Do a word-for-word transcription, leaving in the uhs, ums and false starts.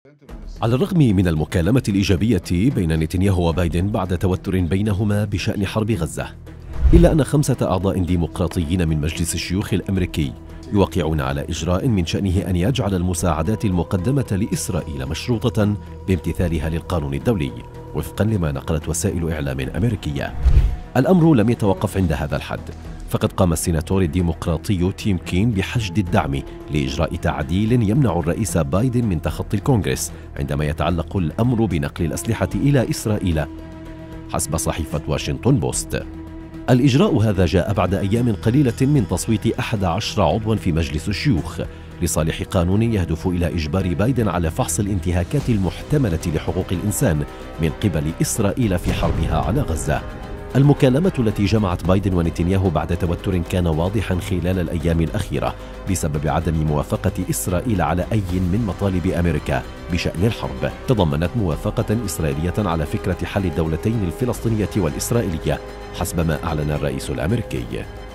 على الرغم من المكالمة الإيجابية بين نتنياهو وبايدن بعد توتر بينهما بشأن حرب غزة، إلا أن خمسة أعضاء ديمقراطيين من مجلس الشيوخ الأمريكي يوقعون على إجراء من شأنه أن يجعل المساعدات المقدمة لإسرائيل مشروطة بامتثالها للقانون الدولي، وفقا لما نقلت وسائل إعلام أمريكية. الأمر لم يتوقف عند هذا الحد، فقد قام السيناتور الديمقراطي تيم كين بحشد الدعم لإجراء تعديل يمنع الرئيس بايدن من تخطي الكونغرس عندما يتعلق الأمر بنقل الأسلحة إلى إسرائيل، حسب صحيفة واشنطن بوست. الإجراء هذا جاء بعد أيام قليلة من تصويت أحد عشر عضوا في مجلس الشيوخ لصالح قانون يهدف إلى إجبار بايدن على فحص الانتهاكات المحتملة لحقوق الإنسان من قبل إسرائيل في حربها على غزة. المكالمة التي جمعت بايدن ونتنياهو بعد توتر كان واضحا خلال الأيام الأخيرة بسبب عدم موافقة إسرائيل على أي من مطالب أمريكا بشأن الحرب، تضمنت موافقة إسرائيلية على فكرة حل الدولتين الفلسطينية والإسرائيلية حسب ما أعلن الرئيس الأمريكي.